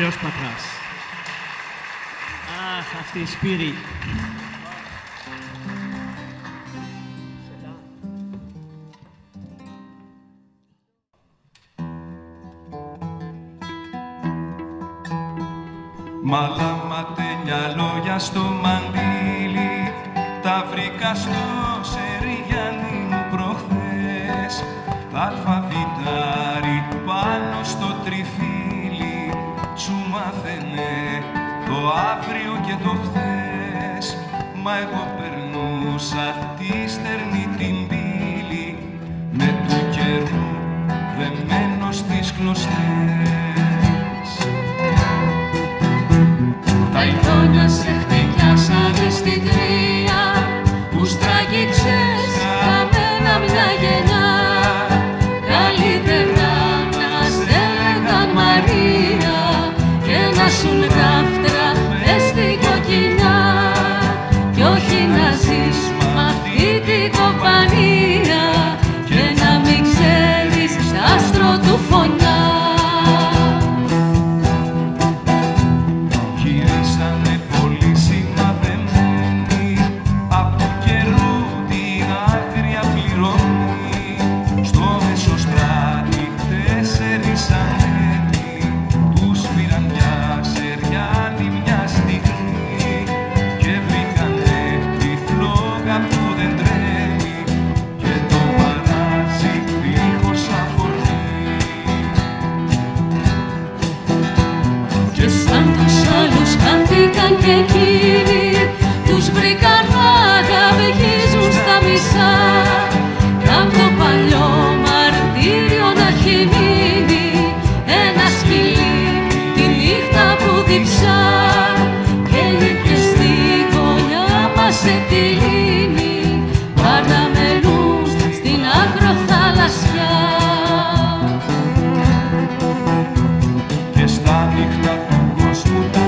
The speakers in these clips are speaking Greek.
Ωραίος πατράς. Αχ, αυτή η Σπύρη. Μαλάματένια λόγια στο μαντίλι, τα βρήκα στο Σεριγιάννη μου προχθές. Αλφαβητάρι πάνω στο τριφύλι, σου μάθαινε το αύριο και το χθες. Μα εγώ περνούσα τη στερνή την πύλη, με του καιρού δεμένο στις κλωστές. Τα ειδόνια σε χτυπιάσανε στην τρία, που στραγγίξες καμένα μια γενιά. Καλύτερα να σε λέγαν Μαρία και να σουν γάφτρα μες στην κοκκινιά, κι όχι να ζεις μ' αυτή την κομπανία και να μην ξέρεις τ' άστρο του φωνιά. Και εκείνοι τους βρήκαν να καυγίζουν στα μισά, κι απ' το παλιό μαρτύριο να έχει μείνει ένα σκυλί τη νύχτα που διψά, και λείπει στη γωνιά μας σε τη λίμνη, παραμελούν στην ακροθαλασσιά. Και στα νύχτα του κόσμου τα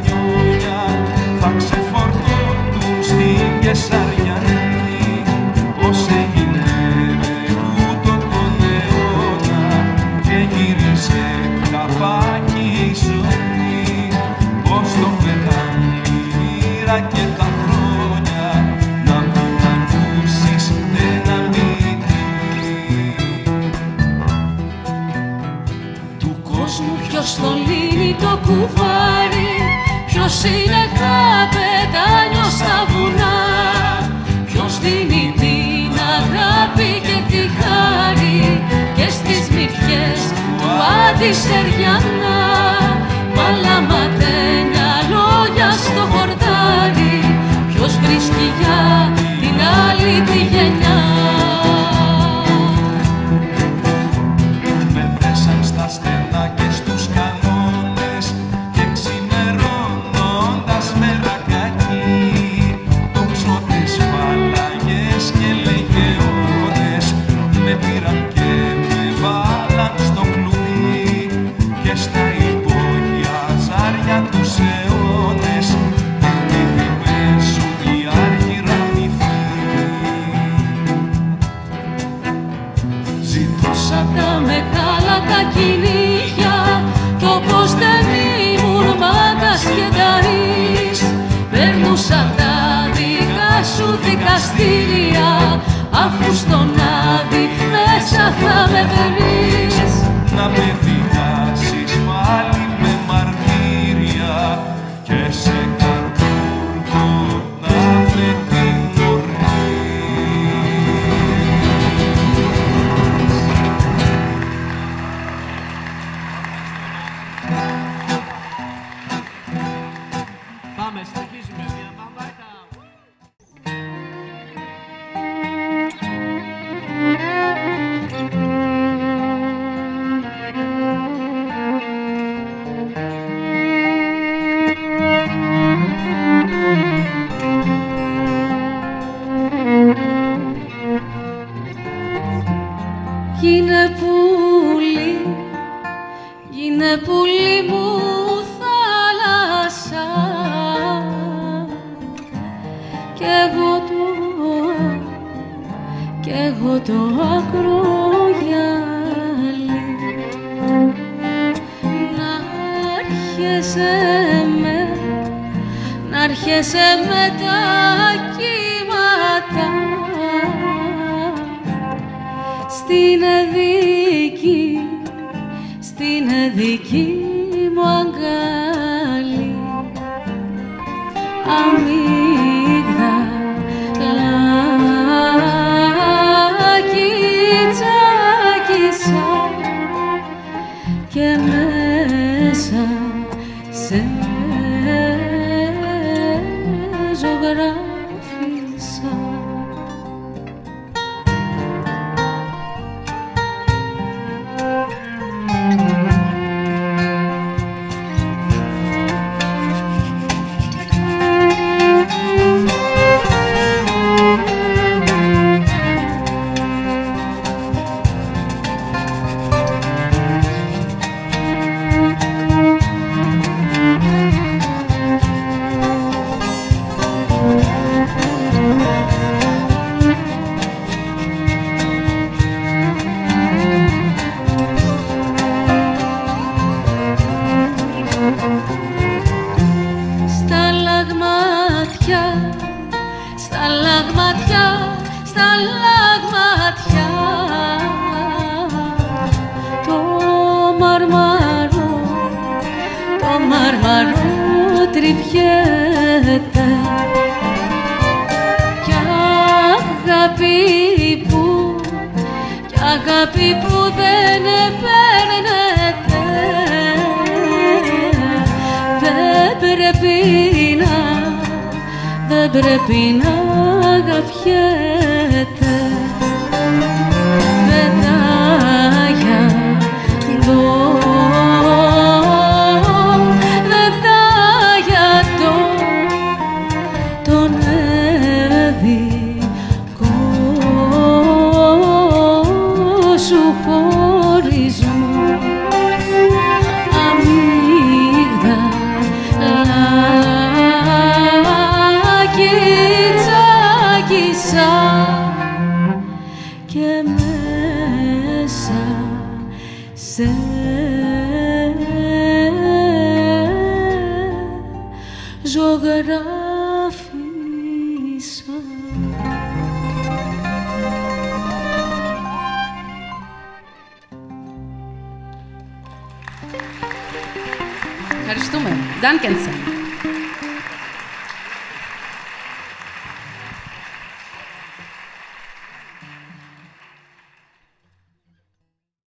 Κεσαριανή, πως έγινε τούτο τον αιώνα και γύρισε καπάκι η ζωή, πως το φέρνει η μοίρα και τα χρόνια να μην ακούσεις ένα μύτη. Του κόσμου ποιος το λύνει το κουβάρι, ποιος είναι καπετάνιος στα βουνά, ποιος δίνει την αγάπη και τη χάρη και στις μυτιές του Αντιστεριανά. Μαλαματένια λόγια στο χορτάρι, ποιος βρίσκει για την άλλη τη γενιά. Με δέσαν στα στενά και στους κανόνες και ξημερώνοντας μέρα κακή, τοξότες φαλαγές και λεγεώνες με πήραν και με βάλαν στο κλουβί, και στα υπόγεια ζάρια τους αιώνες δείχνει πέσουν οι άργυρα μυθοί. Ζητούσα τα μεγάλα τα κυνήγια, κι όπως δεν ήμουν μάγκας και ταρείς, περνούσα τα δικά σου δικαστήρια, αφού στον Άδη μέσα θα με βρεις. Να με δικάσεις πάλι με μαρτύρια και σε καρπούργο να με Πάμε, συνεχίζουμε μια μπαμπάτα. Γίνε πουλί μου θάλασσα, κι εγώ το ακρογιάλι. Να έρχεσαι έρχεσαι με τα κύματα στην δική μου αγκάλι, αμύγδαλάκι τσάκισα και μέσα σε ζωγράφισα. Στα λαγματιά το μαρμαρό τριβιέται κι αγάπη που δεν παίρνεται, δεν πρέπει να αγαπιέται. Πετάγια τον εδικό σου χωρισμό, αμύγδαλάκι τσάκισα και μέσα σε ζωγράφισα. Ευχαριστούμε. Dankeschön.